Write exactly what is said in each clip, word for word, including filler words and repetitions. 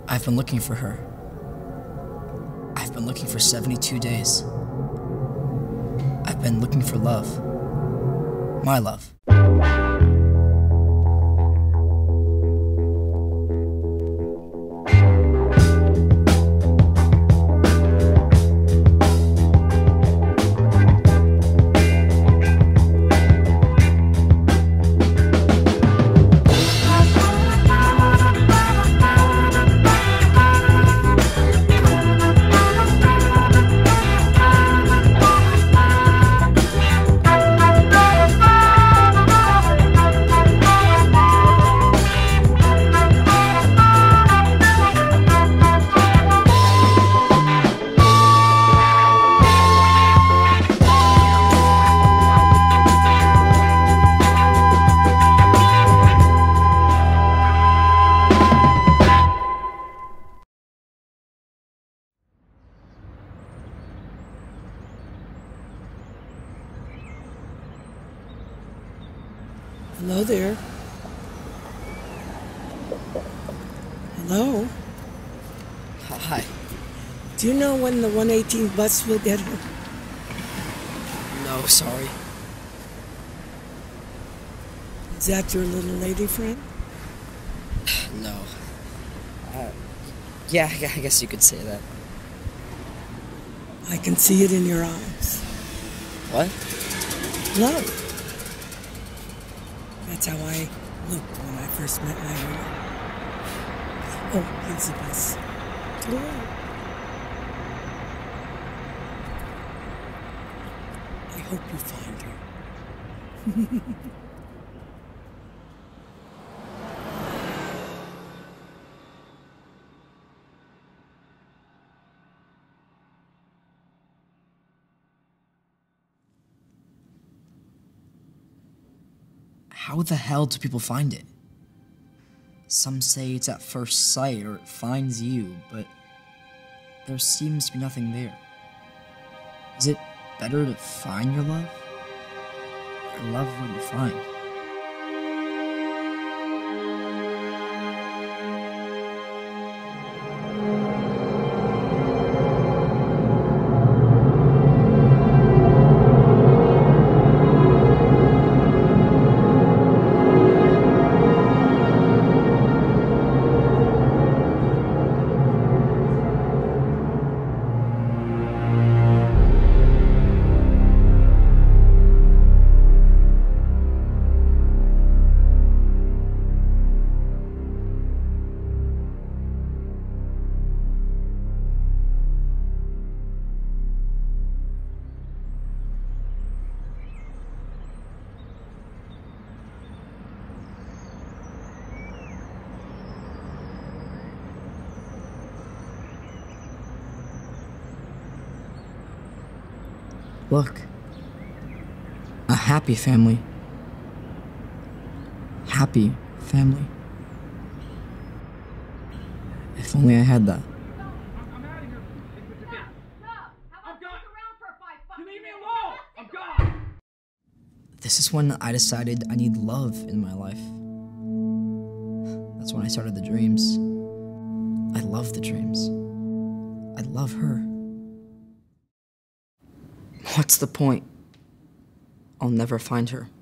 I've been looking for her. I've been looking for seventy-two days. I've been looking for love. My love. Hello there. Hello? Hi. Do you know when the one eighteen bus will get here? No, sorry. Is that your little lady friend? No. Uh, yeah, I guess you could say that. I can see it in your eyes. What? Love. That's how I looked when I first met my hero. Oh, here's the bus. Go on. I hope you find her. How the hell do people find it? Some say it's at first sight or it finds you, but there seems to be nothing there. Is it better to find your love? Or love what you find? Look. A happy family. Happy family. If only I had that. I'm out of here. No, I'm gone. You leave me alone. I'm gone. This is when I decided I need love in my life. That's when I started the dreams. I love the dreams. I love her. What's the point? I'll never find her.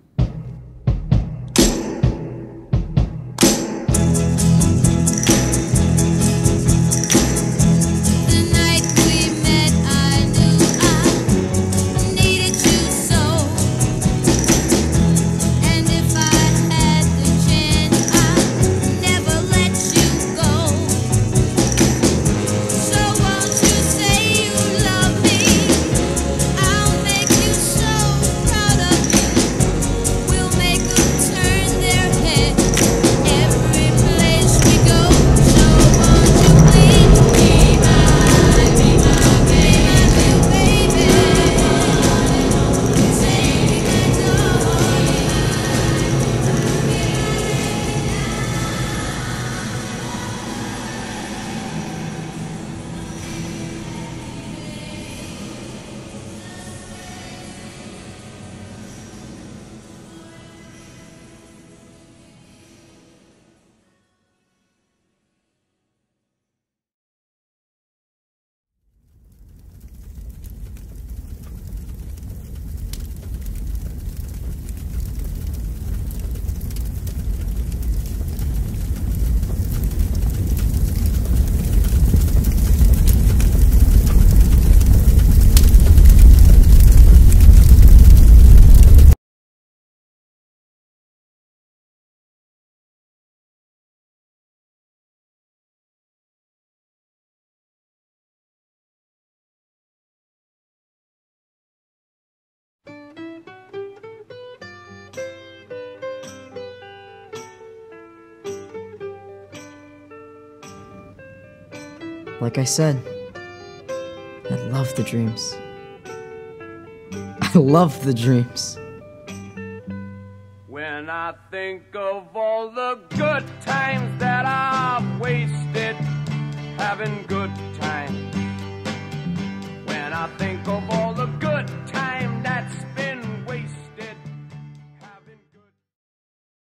Like I said, I love the dreams. I love the dreams. When I think of all the good times that I've wasted, having good